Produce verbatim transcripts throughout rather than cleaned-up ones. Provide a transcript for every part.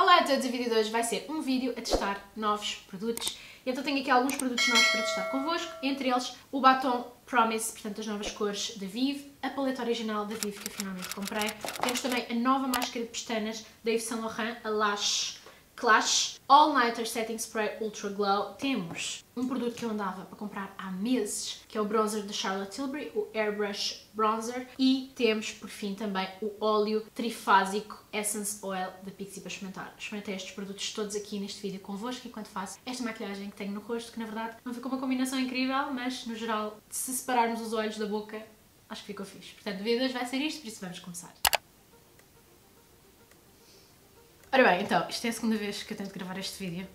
Olá a todos, o vídeo de hoje vai ser um vídeo a testar novos produtos. Então tenho aqui alguns produtos novos para testar convosco, entre eles o batom Promise, portanto as novas cores da Vive, a paleta original da Vive que eu finalmente comprei. Temos também a nova máscara de pestanas da Yves Saint Laurent, a Lash Clash All Nighter Setting Spray Ultra Glow. Temos um produto que eu andava para comprar há meses, que é o bronzer de Charlotte Tilbury, o Airbrush Bronzer. E temos, por fim, também o óleo trifásico Essence Oil da Pixi para experimentar. Experimentei estes produtos todos aqui neste vídeo convosco enquanto faço esta maquilhagem que tenho no rosto, que na verdade não ficou uma combinação incrível, mas no geral, se separarmos os olhos da boca, acho que ficou fixe. Portanto, o vídeo de hoje vai ser isto, por isso vamos começar. Ora bem, então, isto é a segunda vez que eu tento gravar este vídeo.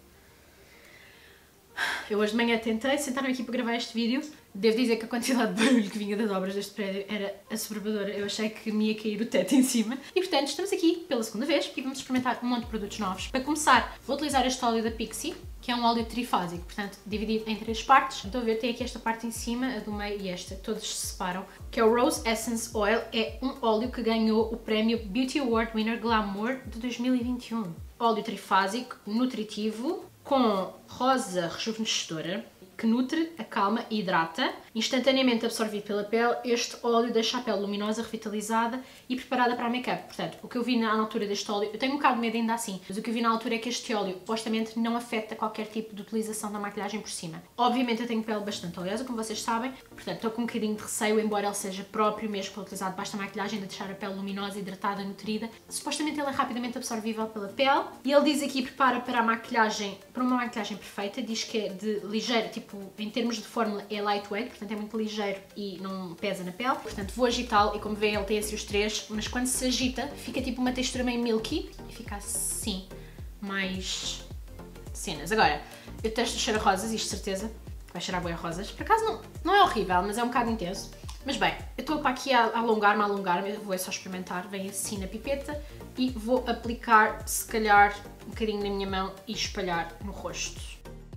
Eu hoje de manhã tentei sentar-me aqui para gravar este vídeo. Devo dizer que a quantidade de barulho que vinha das obras deste prédio era assoberbadora. Eu achei que me ia cair o teto em cima. E portanto, estamos aqui pela segunda vez e vamos experimentar um monte de produtos novos. Para começar, vou utilizar este óleo da Pixi, que é um óleo trifásico, portanto, dividido em três partes. Estão a ver, tem aqui esta parte em cima, a do meio e esta, todos se separam. Que é o Rose Essence Oil, é um óleo que ganhou o prémio Beauty Award Winner Glamour de dois mil e vinte e um. Óleo trifásico, nutritivo, com rosa rejuvenescedora, que nutre, acalma e hidrata. Instantaneamente absorvido pela pele, este óleo deixa a pele luminosa, revitalizada e preparada para a make-up. Portanto, o que eu vi na altura deste óleo, eu tenho um bocado de medo ainda assim, mas o que eu vi na altura é que este óleo, supostamente, não afeta qualquer tipo de utilização da maquilhagem por cima. Obviamente eu tenho pele bastante oleosa, como vocês sabem, portanto estou com um bocadinho de receio, embora ele seja próprio mesmo para utilizar debaixo da maquilhagem, de deixar a pele luminosa, hidratada, nutrida. Supostamente ele é rapidamente absorvível pela pele e ele diz aqui prepara para a maquilhagem, para uma maquilhagem perfeita, diz que é de ligeiro, tipo, em termos de fórmula é lightweight, portanto é muito ligeiro e não pesa na pele. Portanto vou agitá-lo e como veem ele tem assim os três, mas quando se agita fica tipo uma textura meio milky e fica assim, mais cenas. Agora, eu testo o cheiro a rosas, isto de certeza vai cheirar bem a rosas. Por acaso não, não é horrível, mas é um bocado intenso. Mas bem, eu estou para aqui a alongar-me, a alongar-me, vou é só experimentar, vem assim na pipeta e vou aplicar se calhar um bocadinho na minha mão e espalhar no rosto.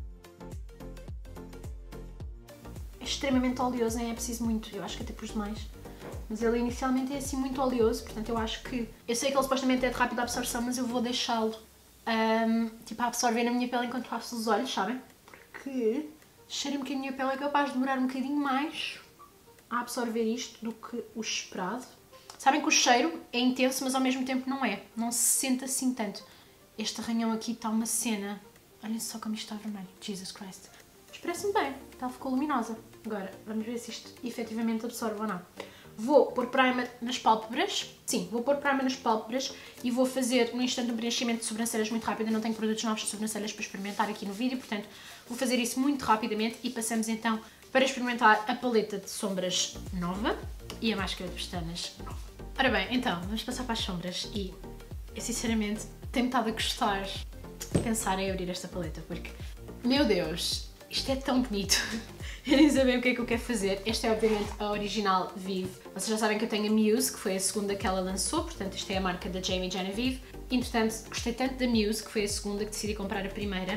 É extremamente oleoso, nem é preciso muito, eu acho que até pus demais. Mas ele inicialmente é assim muito oleoso, portanto eu acho que... Eu sei que ele supostamente é de rápida absorção, mas eu vou deixá-lo um, tipo a absorver na minha pele enquanto faço os olhos, sabem? Porque cheiro-me que a minha pele é capaz de demorar um bocadinho mais a absorver isto do que o esperado. Sabem que o cheiro é intenso, mas ao mesmo tempo não é. Não se sente assim tanto. Este arranhão aqui está uma cena. Olhem só como isto está vermelho. Jesus Christ. Mas parece-me bem. Ela ficou luminosa. Agora, vamos ver se isto efetivamente absorve ou não. Vou pôr primer nas pálpebras. Sim, vou pôr primer nas pálpebras e vou fazer no instante um preenchimento de sobrancelhas muito rápido. Eu não tenho produtos novos de sobrancelhas para experimentar aqui no vídeo, portanto vou fazer isso muito rapidamente e passamos então para experimentar a paleta de sombras nova e a máscara de pestanas nova. Ora bem, então, vamos passar para as sombras e eu sinceramente tenho estado a gostar de pensar em abrir esta paleta porque, meu Deus, isto é tão bonito. Eu nem sabia o que é que eu quero fazer. Esta é obviamente a original Vive. Vocês já sabem que eu tenho a Muse, que foi a segunda que ela lançou, portanto isto é a marca da Jamie Genevieve. Entretanto, gostei tanto da Muse, que foi a segunda, que decidi comprar a primeira.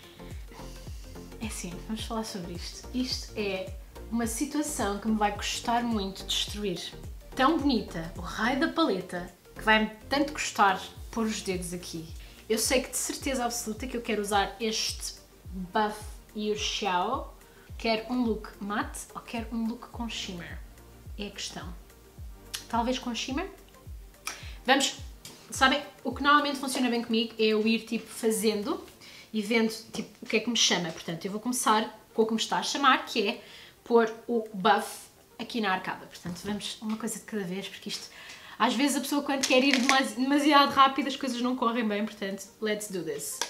É assim, vamos falar sobre isto. Isto é uma situação que me vai custar muito destruir. Tão bonita, o raio da paleta, que vai-me tanto custar pôr os dedos aqui. Eu sei que de certeza absoluta que eu quero usar este Buff Urxiao. Quer um look matte ou quer um look com shimmer? É a questão. Talvez com shimmer? Vamos, sabem, o que normalmente funciona bem comigo é eu ir tipo fazendo e vendo tipo o que é que me chama. Portanto, eu vou começar com o que me está a chamar, que é pôr o buff aqui na arcada. Portanto, vamos uma coisa de cada vez, porque isto... Às vezes a pessoa quando quer ir demasiado rápido as coisas não correm bem, portanto, let's do this.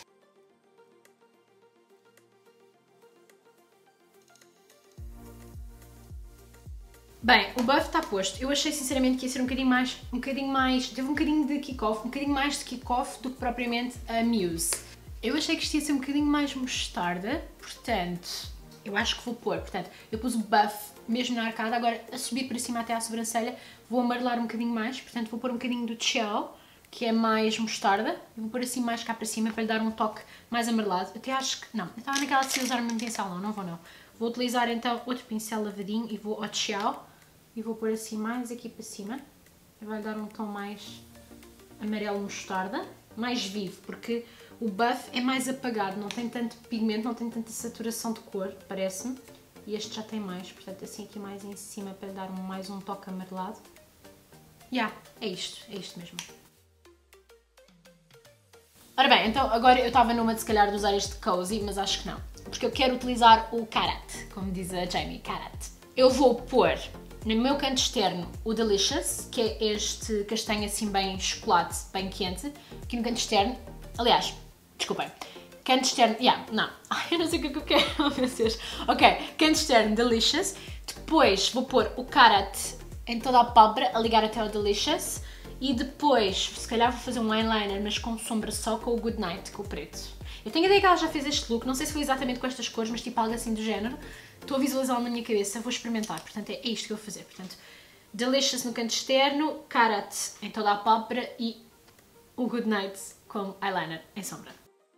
Bem, o buff está posto. Eu achei sinceramente que ia ser um bocadinho mais, um bocadinho mais, teve um bocadinho de kick-off, um bocadinho mais de kick-off do que propriamente a Muse. Eu achei que isto ia ser um bocadinho mais mostarda, portanto, eu acho que vou pôr, portanto, eu pus o buff mesmo na arcada, agora a subir para cima até à sobrancelha, vou amarelar um bocadinho mais, portanto vou pôr um bocadinho do Ciao, que é mais mostarda, e vou pôr assim mais cá para cima para lhe dar um toque mais amarelado. Até acho que, não, eu estava naquela de se usar o mesmo pincel, não, não vou não. Vou utilizar então outro pincel lavadinho e vou ao Ciao. E vou pôr assim mais aqui para cima. Vai dar um tom mais amarelo mostarda. mais vivo, porque o Buff é mais apagado, não tem tanto pigmento, não tem tanta saturação de cor, parece-me. E este já tem mais, portanto assim aqui mais em cima para lhe dar mais um toque amarelado. Já, yeah, é isto, é isto mesmo. Ora bem, então agora eu estava numa de se calhar de usar este Cozy, mas acho que não. Porque eu quero utilizar o Karat, como diz a Jamie, Karat. Eu vou pôr no meu canto externo o Delicious, que é este castanho assim bem chocolate, bem quente. Aqui no canto externo, aliás, desculpem, canto externo, yeah, não, ai, eu não sei o que é que eu quero, oh meu Deus. Ok, canto externo Delicious, depois vou pôr o Karat em toda a pálpebra, a ligar até ao Delicious, e depois, se calhar vou fazer um eyeliner, mas com sombra só, com o Goodnight, com o preto. Eu tenho a ideia que ela já fez este look, não sei se foi exatamente com estas cores, mas tipo algo assim do género. Estou a visualizá-lo na minha cabeça, vou experimentar, portanto é isto que eu vou fazer. Portanto, Delicious no canto externo, Karat em toda a pálpebra e o Goodnight com eyeliner em sombra.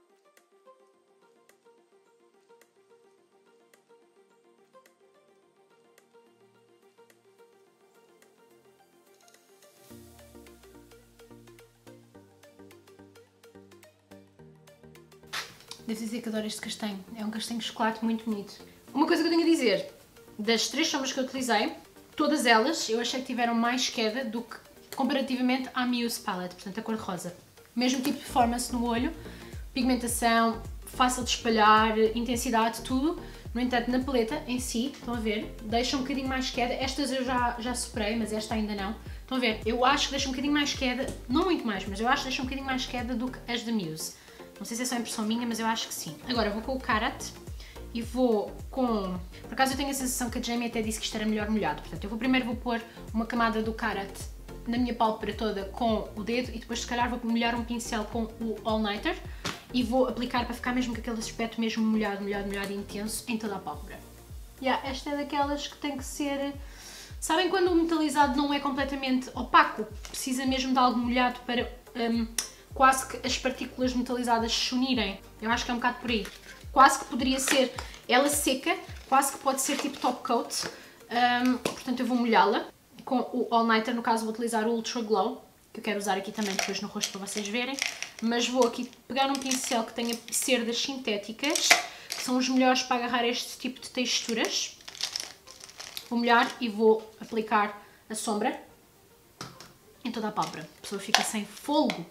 Devo dizer que adoro este castanho, é um castanho de chocolate muito bonito. Uma coisa que eu tenho a dizer, das três sombras que eu utilizei, todas elas eu achei que tiveram mais queda do que comparativamente à Muse Palette, portanto a cor de rosa. Mesmo tipo de performance no olho, pigmentação, fácil de espalhar, intensidade, tudo. No entanto, na paleta em si, estão a ver, deixa um bocadinho mais queda. Estas eu já, já superei, mas esta ainda não. Estão a ver, eu acho que deixa um bocadinho mais queda, não muito mais, mas eu acho que deixa um bocadinho mais queda do que as da Muse. Não sei se é só impressão minha, mas eu acho que sim. Agora vou com o Karat e vou com... Por acaso eu tenho a sensação que a Jamie até disse que isto era melhor molhado. Portanto, eu vou primeiro vou pôr uma camada do Karat na minha pálpebra toda com o dedo e depois se calhar vou molhar um pincel com o All Nighter e vou aplicar para ficar mesmo com aquele aspecto mesmo molhado, molhado, molhado e intenso em toda a pálpebra. Yeah, esta é daquelas que tem que ser... Sabem quando o metalizado não é completamente opaco? Precisa mesmo de algo molhado para... Um, quase que as partículas metalizadas se unirem. Eu acho que é um bocado por aí. Quase que poderia ser ela seca, quase que pode ser tipo top coat. Um, portanto, eu vou molhá-la com o All Nighter. No caso, vou utilizar o Ultra Glow, que eu quero usar aqui também depois no rosto para vocês verem. Mas vou aqui pegar um pincel que tenha cerdas sintéticas, que são os melhores para agarrar este tipo de texturas. Vou molhar e vou aplicar a sombra em toda a pálpebra. A pessoa fica sem fôlego.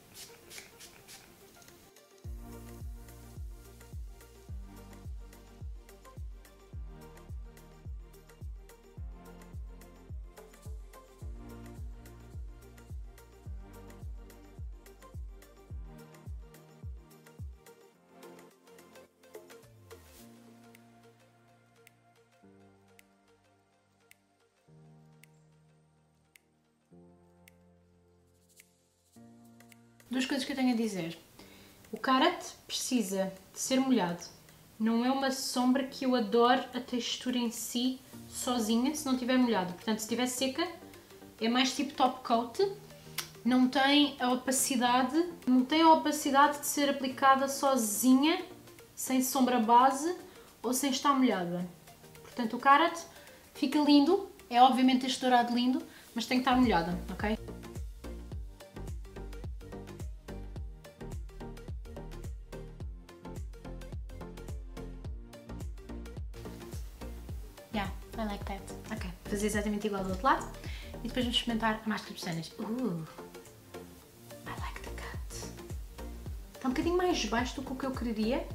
Duas coisas que eu tenho a dizer. O Karat precisa de ser molhado. Não é uma sombra que eu adoro a textura em si, sozinha, se não estiver molhado. Portanto, se estiver seca, é mais tipo top coat. Não tem a opacidade, não tem a opacidade de ser aplicada sozinha, sem sombra base ou sem estar molhada. Portanto, o Karat fica lindo. É obviamente este dourado lindo, mas tem que estar molhada, ok? Yeah, I like that. Ok, vou fazer exatamente igual do outro lado e depois vamos experimentar a máscara de pestanas. Uh, I like the cut. Está um bocadinho mais baixo do que o que eu queria,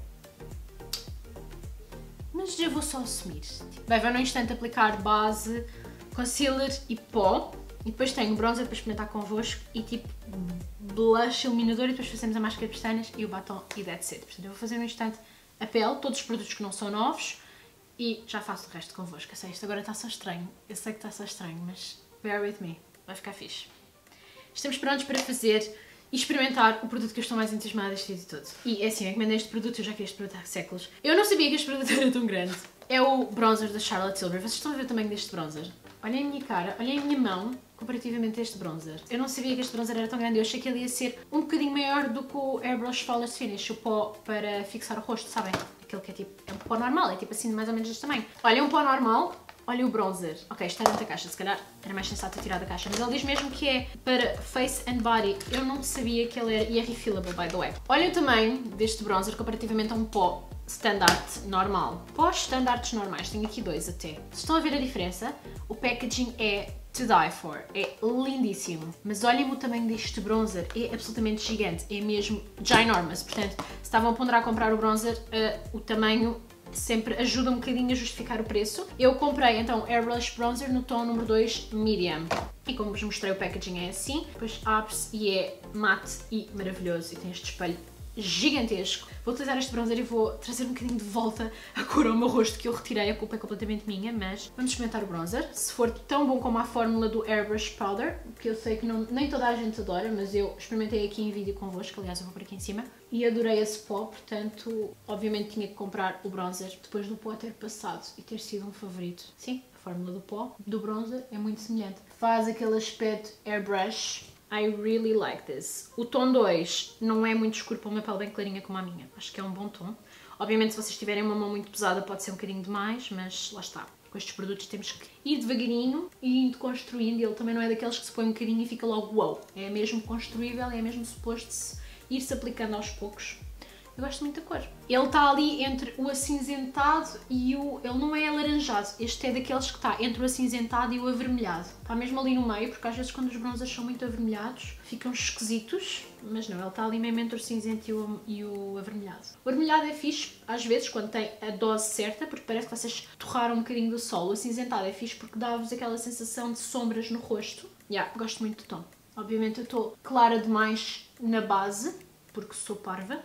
mas eu vou só assumir. Bem, vou num instante aplicar base, concealer e pó e depois tenho bronzer para experimentar convosco e tipo blush, iluminador e depois fazemos a máscara de pestanas e o batom e that's it. Portanto, eu vou fazer num instante a pele, todos os produtos que não são novos. E já faço o resto convosco. Eu sei, isto agora está só estranho. Eu sei que está só estranho, mas bear with me. Vai ficar fixe. Estamos prontos para fazer e experimentar o produto que eu estou mais entusiasmada deste vídeo todo. E é assim, eu encomendei este produto, eu já queria este produto há séculos. Eu não sabia que este produto era tão grande. É o bronzer da Charlotte Tilbury. Vocês estão a ver o tamanho deste bronzer? Olhem a minha cara, olhem a minha mão comparativamente a este bronzer. Eu não sabia que este bronzer era tão grande. Eu achei que ele ia ser um bocadinho maior do que o Airbrush Flawless Finish, o pó para fixar o rosto, sabem? Aquele que é tipo, é um pó normal, é tipo assim mais ou menos deste tamanho. Olha, é um pó normal, Olha o bronzer. Ok, está dentro da caixa, se calhar era mais sensato tirar da caixa, mas ele diz mesmo que é para face and body. Eu não sabia que ele era, e é refillable, by the way. Olha o tamanho deste bronzer comparativamente a um pó standard normal. Pós standards normais, tenho aqui dois até. Se estão a ver a diferença, o packaging é to die for, é lindíssimo. Mas olhem o tamanho deste bronzer, é absolutamente gigante, é mesmo ginormous. Portanto, se estavam a ponderar comprar o bronzer, uh, o tamanho sempre ajuda um bocadinho a justificar o preço. Eu comprei então Airbrush Bronzer no tom número dois Medium. E como vos mostrei, o packaging é assim. Depois abre-se e é mate e maravilhoso. E tem este espelho gigantesco. Vou utilizar este bronzer e vou trazer um bocadinho de volta a cor ao meu rosto que eu retirei. A culpa é completamente minha, mas vamos experimentar o bronzer. Se for tão bom como a fórmula do Airbrush Powder, que eu sei que não, nem toda a gente adora, mas eu experimentei aqui em vídeo convosco, aliás eu vou por aqui em cima, e adorei esse pó, portanto, obviamente tinha que comprar o bronzer depois do pó ter passado e ter sido um favorito. Sim, a fórmula do pó, do bronzer, é muito semelhante. Faz aquele aspecto airbrush. I really like this. O tom dois não é muito escuro para uma pele bem clarinha como a minha. Acho que é um bom tom. Obviamente, se vocês tiverem uma mão muito pesada pode ser um bocadinho demais, mas lá está. Com estes produtos temos que ir devagarinho e indo construindo. Ele também não é daqueles que se põe um bocadinho e fica logo wow. É mesmo construível, é mesmo suposto ir-se aplicando aos poucos. Eu gosto muito da cor. Ele está ali entre o acinzentado e o... Ele não é alaranjado. Este é daqueles que está entre o acinzentado e o avermelhado. Está mesmo ali no meio, porque às vezes quando os bronzers são muito avermelhados, ficam esquisitos. Mas não, ele está ali mesmo entre o cinzento e o, e o avermelhado. O avermelhado é fixe, às vezes, quando tem a dose certa, porque parece que vocês torraram um bocadinho do sol. O acinzentado é fixe porque dá-vos aquela sensação de sombras no rosto. Yeah, gosto muito do tom. Obviamente eu estou clara demais na base, porque sou parva.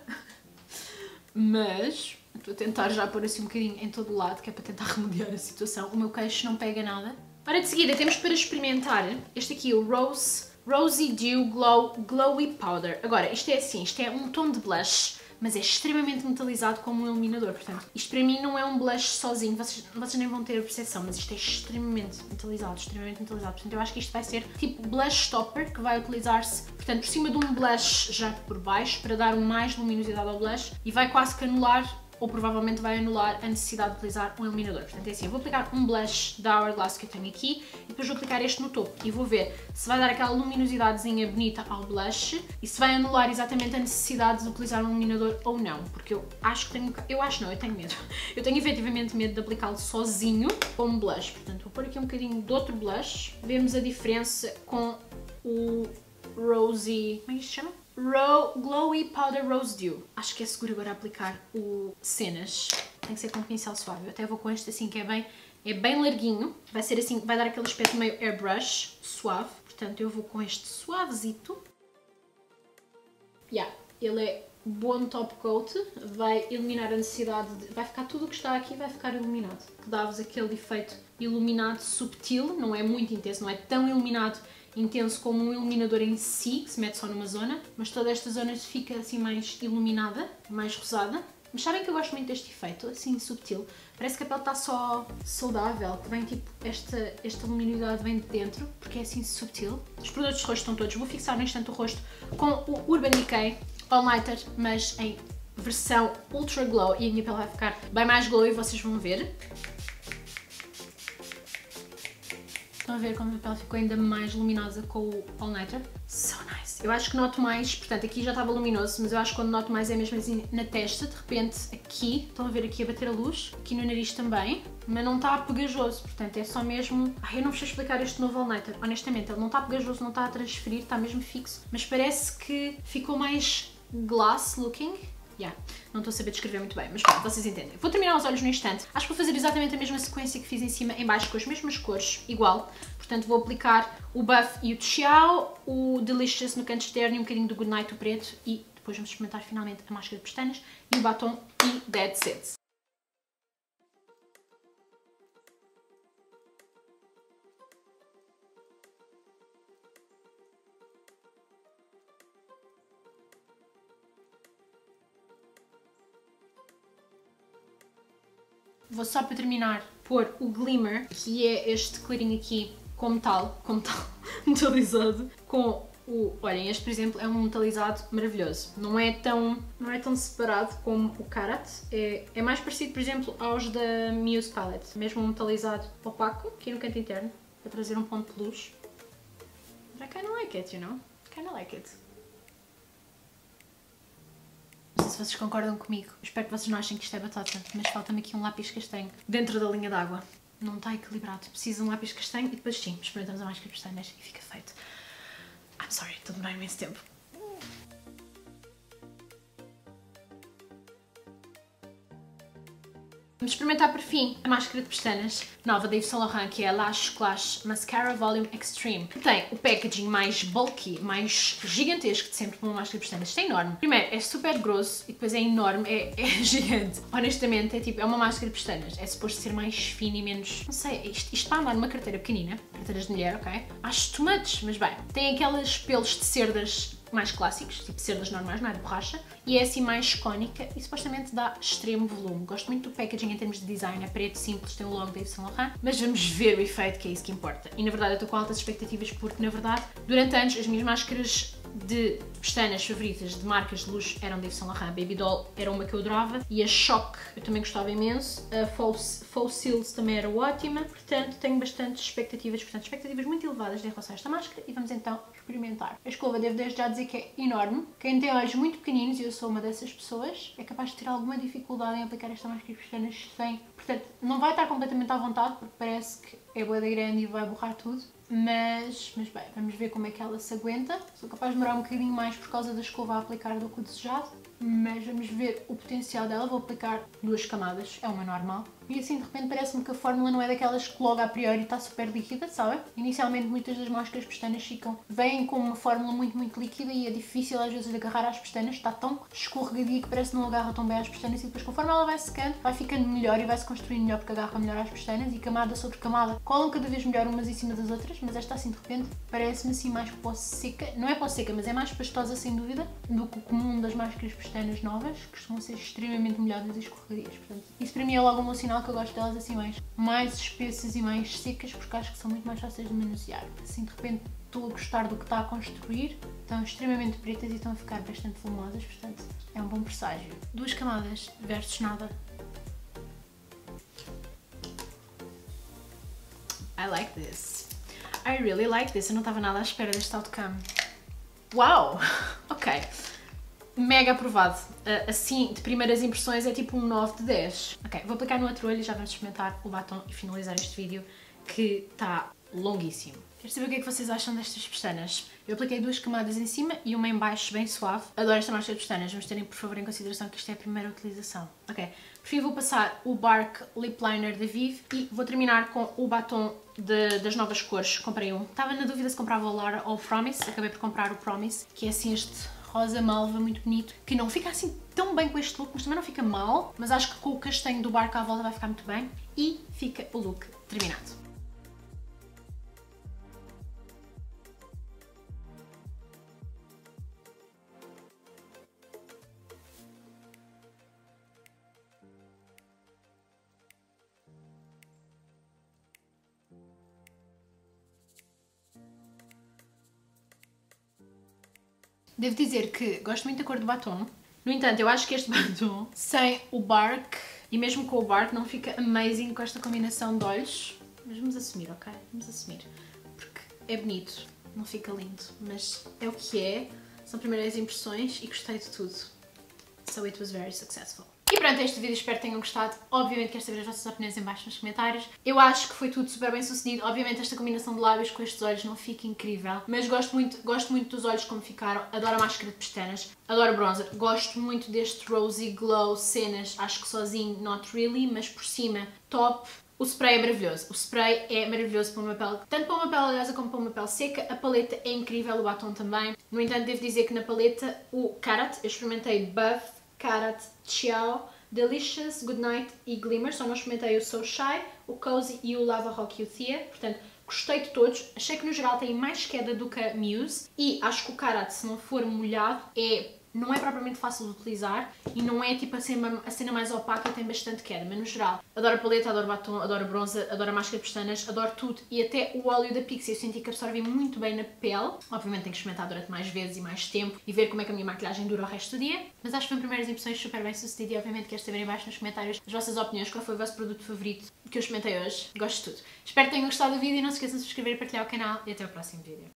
Mas estou a tentar já pôr assim um bocadinho em todo o lado, que é para tentar remediar a situação. O meu queixo não pega nada. Ora, de seguida temos para experimentar este aqui, o Rose, Rosy Dew Glow Glowy Powder. Agora, isto é assim, isto é um tom de blush, mas é extremamente metalizado como um iluminador. Portanto, isto para mim não é um blush sozinho, vocês, vocês nem vão ter a percepção, mas isto é extremamente metalizado, extremamente metalizado. Portanto, eu acho que isto vai ser tipo blush stopper, que vai utilizar-se, portanto, por cima de um blush já por baixo, para dar mais luminosidade ao blush, e vai quase que anular, ou provavelmente vai anular a necessidade de utilizar um iluminador. Portanto, é assim, eu vou aplicar um blush da Hourglass que eu tenho aqui e depois vou aplicar este no topo e vou ver se vai dar aquela luminosidadezinha bonita ao blush e se vai anular exatamente a necessidade de utilizar um iluminador ou não, porque eu acho que tenho, eu acho não, eu tenho medo. Eu tenho efetivamente medo de aplicá-lo sozinho como blush, portanto vou pôr aqui um bocadinho de outro blush, vemos a diferença com o Rosy, como é que isto se chama? Ro Glowy Powder Rose Dew. Acho que é seguro agora aplicar o cenas. Tem que ser com um pincel suave. Eu até vou com este assim que é bem, é bem larguinho. Vai ser assim, vai dar aquele aspecto meio airbrush, suave. Portanto, eu vou com este suavezito. Yeah, ele é bom top coat. Vai eliminar a necessidade de... Vai ficar tudo o que está aqui, vai ficar iluminado. Que dá-vos aquele efeito iluminado subtil. Não é muito intenso, não é tão iluminado intenso como um iluminador em si, que se mete só numa zona, mas toda esta zona fica assim mais iluminada, mais rosada. Mas sabem que eu gosto muito deste efeito, assim subtil. Parece que a pele está só saudável, que vem tipo, esta, esta luminosidade vem de dentro, porque é assim subtil. Os produtos de rosto estão todos, vou fixar no instante o rosto com o Urban Decay All Nighter, mas em versão Ultra Glow, e a minha pele vai ficar bem mais glow e vocês vão ver. Estão a ver como a pele ficou ainda mais luminosa com o All Nighter? So nice! Eu acho que noto mais, portanto aqui já estava luminoso, mas eu acho que quando noto mais é mesmo assim na testa, de repente aqui, estão a ver aqui a bater a luz, aqui no nariz também, mas não está pegajoso, portanto é só mesmo... Ai, eu não vos sei explicar este novo All Nighter, honestamente, ele não está pegajoso, não está a transferir, está mesmo fixo, mas parece que ficou mais glass looking. Yeah, não estou a saber descrever muito bem, mas pronto, vocês entendem. Vou terminar os olhos no instante. Acho que vou fazer exatamente a mesma sequência que fiz em cima, em baixo, com as mesmas cores, igual. Portanto, vou aplicar o Buff e o Chiao, o Delicious no canto externo e um bocadinho do Goodnight, o preto. E depois vamos experimentar finalmente a máscara de pestanas e o batom e that's it. Vou só para terminar pôr o Glimmer, que é este clarinho aqui com metal, com metal metalizado, com o... Olhem, este por exemplo é um metalizado maravilhoso. Não é tão, não é tão separado como o Karat. É, é mais parecido, por exemplo, aos da Muse Palette. Mesmo um metalizado opaco, aqui no canto interno, para trazer um ponto de luz. But I kinda like it, you know? Kinda like it. Não sei se vocês concordam comigo. Espero que vocês não achem que isto é batata, mas falta-me aqui um lápis castanho dentro da linha d'água. Não está equilibrado. Preciso de um lápis castanho e depois sim, experimentamos a máscara de pestanas e fica feito. I'm sorry, estou a demorar imenso tempo. Vamos experimentar por fim a máscara de pestanas nova da Yves Saint Laurent, que é a Lash Clash Mascara Volume Extreme. Tem o packaging mais bulky, mais gigantesco de sempre para uma máscara de pestanas. Isto é enorme. Primeiro, é super grosso e depois é enorme, é, é gigante. Honestamente, é tipo, é uma máscara de pestanas. É suposto ser mais fina e menos... Não sei, isto, isto para andar numa carteira pequenina, carteiras de mulher, ok? Acho too much, mas bem. Tem aqueles pelos de cerdas mais clássicos, tipo cerdas normais, não é de borracha, e é assim mais cônica e supostamente dá extremo volume. Gosto muito do packaging em termos de design, é preto, simples, tem o logo da Yves Saint Laurent, mas vamos ver o efeito, que é isso que importa. E na verdade eu estou com altas expectativas porque, na verdade, durante anos as minhas máscaras de pestanas favoritas de marcas de luxo eram da Yves Saint Laurent. Baby Doll era uma que eu adorava e a Shock eu também gostava imenso. A Faux, Faux Cils também era ótima, portanto tenho bastantes expectativas, portanto expectativas muito elevadas em relação a esta máscara e vamos então experimentar. A escova devo desde já dizer que é enorme. Quem tem olhos muito pequeninos, e eu sou uma dessas pessoas, é capaz de ter alguma dificuldade em aplicar esta máscara de pestanas sem... Portanto, não vai estar completamente à vontade porque parece que é bué da grande e vai borrar tudo. Mas, mas bem, vamos ver como é que ela se aguenta. Sou capaz de demorar um bocadinho mais por causa da escova a aplicar do que o desejado. Mas vamos ver o potencial dela. Vou aplicar duas camadas, é uma normal. E assim de repente parece-me que a fórmula não é daquelas que logo a priori está super líquida, sabem? Inicialmente muitas das máscaras de pestanas ficam, vêm com uma fórmula muito muito líquida e é difícil às vezes de agarrar às pestanas, está tão escorregadia que parece que não agarra tão bem às pestanas e depois conforme ela vai secando vai ficando melhor e vai se construindo melhor porque agarra melhor às pestanas e camada sobre camada colam cada vez melhor umas em cima das outras, mas esta assim de repente parece-me assim mais pó seca, não é pó seca, mas é mais pastosa sem dúvida do que o comum das máscaras de pestanas novas, que costumam ser extremamente molhadas e escorregadias, portanto isso para mim é logo um sinal que eu gosto delas assim mais, mais espessas e mais secas porque acho que são muito mais fáceis de manusear. Assim de repente estou a gostar do que está a construir, estão extremamente pretas e estão a ficar bastante volumosas, portanto é um bom presságio. Duas camadas versus nada. I like this. I really like this. Eu não estava nada à espera deste outcome. Uau! Ok. Mega aprovado. Uh, assim, de primeiras impressões, é tipo um nove de dez. Ok, vou aplicar no outro olho e já vamos experimentar o batom e finalizar este vídeo, que está longuíssimo. Quero saber o que é que vocês acham destas pestanas. Eu apliquei duas camadas em cima e uma em baixo, bem suave. Adoro esta máscara de pestanas, vamos terem por favor em consideração que isto é a primeira utilização. Ok, por fim vou passar o Bark Lip Liner da Vive e vou terminar com o batom de, das novas cores. Comprei um. Estava na dúvida se comprava o Lara ou o Promise, acabei por comprar o Promise, que é assim este rosa malva muito bonito, que não fica assim tão bem com este look, mas também não fica mal, mas acho que com o castanho do Bark à volta vai ficar muito bem e fica o look terminado. Devo dizer que gosto muito da cor do batom. No entanto, eu acho que este batom, sem o Bark, e mesmo com o Bark, não fica amazing com esta combinação de olhos. Mas vamos assumir, ok? Vamos assumir. Porque é bonito, não fica lindo. Mas é o que é, são primeiras impressões e gostei de tudo. So it was very successful. E pronto, este vídeo, espero que tenham gostado. Obviamente quero saber as vossas opiniões em baixo nos comentários. Eu acho que foi tudo super bem sucedido. Obviamente esta combinação de lábios com estes olhos não fica incrível. Mas gosto muito, gosto muito dos olhos como ficaram. Adoro a máscara de pestanas. Adoro o bronzer. Gosto muito deste rosy glow cenas. Acho que sozinho not really, mas por cima top. O spray é maravilhoso. O spray é maravilhoso para uma pele, tanto para uma pele oleosa como para uma pele seca. A paleta é incrível, o batom também. No entanto, devo dizer que na paleta o Karat, eu experimentei Buff, Karat, Ciao, Delicious, Goodnight e Glimmer. Só não experimentei o So Shy, o Cozy e o Lava Rock e o Thea. Portanto, gostei de todos. Achei que no geral tem mais queda do que a Muse. E acho que o Karat, se não for molhado, é não é propriamente fácil de utilizar e não é tipo a cena, a cena mais opaca e tem bastante queda, mas no geral, adoro a paleta, adoro batom, adoro bronze, adoro a máscara de pestanas, adoro tudo e até o óleo da Pixi eu senti que absorve muito bem na pele. Obviamente tenho que experimentar durante mais vezes e mais tempo e ver como é que a minha maquilhagem dura o resto do dia, mas acho que foram primeiras impressões super bem sucedidas e obviamente quero saber em baixo nos comentários as vossas opiniões, qual foi o vosso produto favorito que eu experimentei hoje. Gosto de tudo. Espero que tenham gostado do vídeo e não se esqueçam de subscrever e partilhar o canal e até o próximo vídeo.